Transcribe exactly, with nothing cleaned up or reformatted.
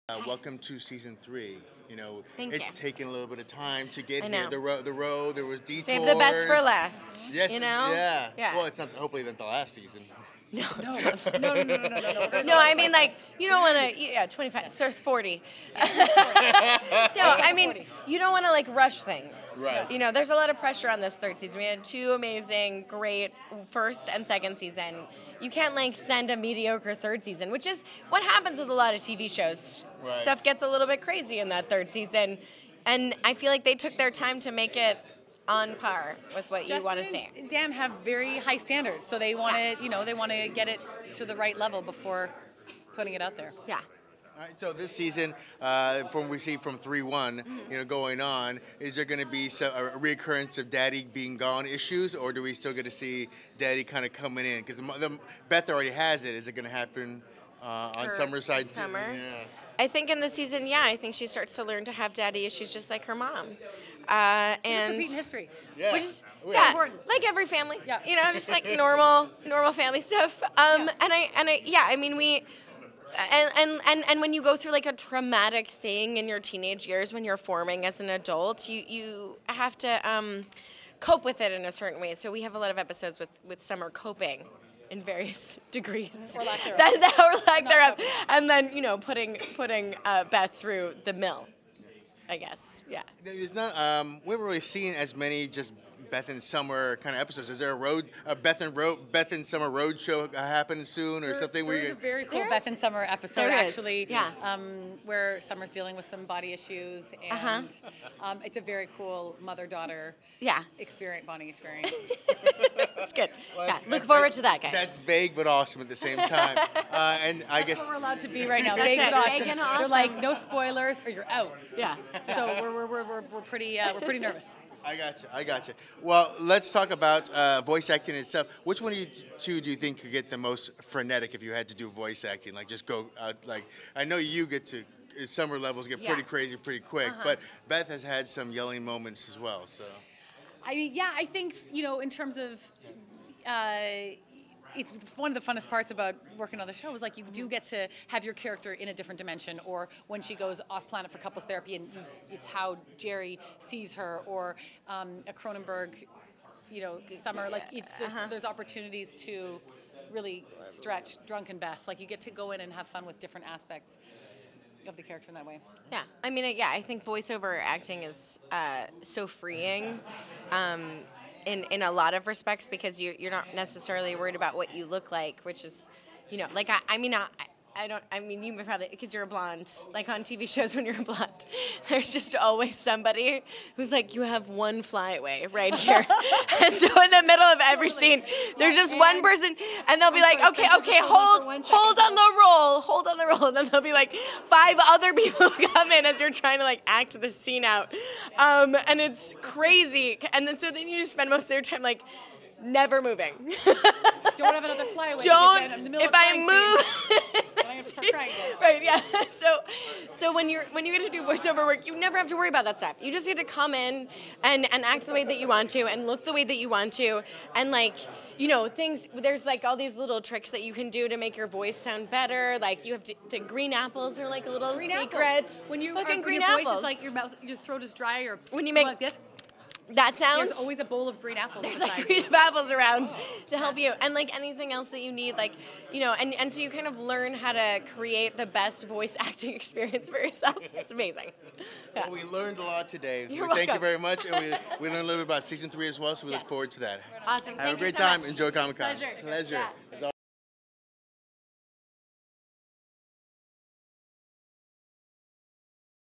Uh, welcome to season three. You know, Thank it's you. taken a little bit of time to get I here. know. The road, the road, there was detours. Save the best for last. Yes, you know. yeah. Yeah. Well, it's not. Hopefully, not the last season. No, No, it's no, no, no, no, no, no, no. No, I mean like you don't want to. Yeah, twenty-five. So forty. no, I mean you don't want to like rush things. Right. You know, there's a lot of pressure on this third season. We had two amazing, great first and second season. You can't like send a mediocre third season, which is what happens with a lot of T V shows. Right. Stuff gets a little bit crazy in that third season, and I feel like they took their time to make it on par with what you want to see. and Dan have very high standards, so they want to, Yeah. you know, they want to get it to the right level before putting it out there. Yeah. All right, so this season, uh, from we see from three one, Mm-hmm. you know, going on, is there going to be some, a reoccurrence of Daddy being gone issues, or do we still get to see Daddy kind of coming in? Because the, the Beth already has it. Is it going to happen uh, on For Summer's side? Summer? Too? Yeah. I think in the season, yeah, I think she starts to learn to have daddy issues just like her mom. Uh, Just and repeating history. Yeah. which is Oh, yeah, important. like every family. Yeah. You know, just like normal, normal family stuff. Um, Yeah. and I and I yeah, I mean we. And, and, and, and when you go through like a traumatic thing in your teenage years when you're forming as an adult, you, you have to um, cope with it in a certain way. So we have a lot of episodes with, with Summer coping in various degrees. Or lack thereof. that, that, or lack Not thereof. coping. And then, you know, putting, putting uh, Beth through the mill, I guess. Yeah. There's not. Um, we haven't really seen as many just Beth and Summer kind of episodes. Is there a road, a Beth and road, Beth and Summer road show uh, happen soon, or There- something? There where is you, a very cool There Beth is- and Summer episode, there is, actually, yeah. um, where Summer's dealing with some body issues, and Uh-huh. um, it's a very cool mother-daughter Yeah. experience, bonding experience. It's good. Well, Yeah. that- Look forward to that, guys. That's vague but awesome at the same time. uh, and I That's guess what we're allowed to be right now. That's Vague it, and awesome. vague and They're awesome. like, no spoilers or you're out. Yeah. So we're, we're, we're, we're, we're pretty uh, we're pretty nervous. I got you. I got you. Well, let's talk about uh, voice acting itself. Which one of you two do you think could get the most frenetic if you had to do voice acting? Like, just go out. Like, I know you get to summer levels get Yeah. pretty crazy pretty quick, Uh-huh. but Beth has had some yelling moments as well. So. I mean, yeah, I think, you know, in terms of, uh, it's one of the funnest parts about working on the show is like you do get to have your character in a different dimension, or when she goes off planet for couples therapy and it's how Jerry sees her, or um, a Cronenberg, you know, Summer, like it's, there's, Uh-huh. there's opportunities to really stretch Drunken Beth. Like you get to go in and have fun with different aspects of the character in that way. Yeah, I mean, yeah, I think voiceover acting is uh, so freeing um, in in a lot of respects because you you're not necessarily worried about what you look like, which is, you know, like I, I mean, I, I don't, I mean, you probably because you're a blonde, like on T V shows when you're a blonde, there's just always somebody who's like, you have one flyaway right here, and so in the middle of every scene, there's just one person, and they'll be like, okay, okay, hold, hold on the roll, hold on the roll, and then there'll be like five other people who come in as you're trying to like act the scene out, um, and it's crazy, and then so then you just spend most of your time like never moving. Don't have another flyaway. Don't, because then I'm in the middle if of I crying move. scene. I have to start crying again. Right, yeah. So, so when you're when you get to do voiceover work, you never have to worry about that stuff. You just get to come in and, and act the way that you want to, and look the way that you want to, and like, you know, things. There's like all these little tricks that you can do to make your voice sound better. Like you have to, the green apples are like a little Green secret. apples. When you fucking are, green when your apples. voice is like your mouth, your throat is dry, or When you make- like this, that sound. there's always a bowl of green apples There's beside like you. green apples around to help you, and like anything else that you need, like, you know, and, and so you kind of learn how to create the best voice acting experience for yourself. It's amazing. Yeah. Well, we learned a lot today. You're We Thank you welcome. very much, and we, we learned a little bit about season three as well. So we Yes. look forward to that. Awesome. Have Thank a you great so time. much. Enjoy Comic Con. Pleasure. Pleasure. Yeah.